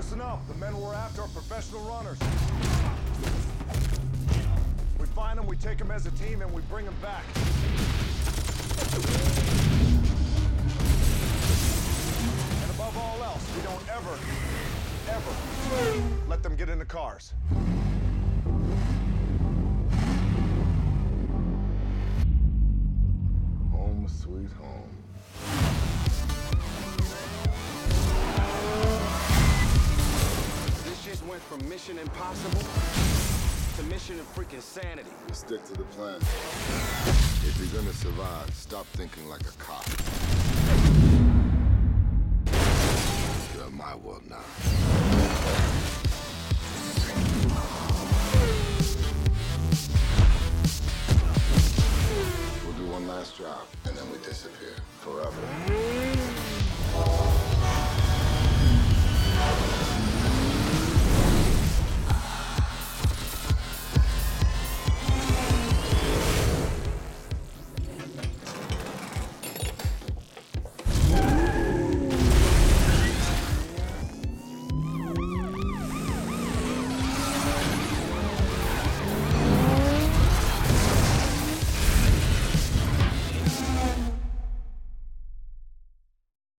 Listen up. The men we're after are professional runners. We find them, we take them as a team, and we bring them back. And above all else, we don't ever let them get in the cars. Home sweet home. This just went from Mission Impossible to Mission of freaking Sanity. Stick to the plan. If you're gonna survive, stop thinking like a cop.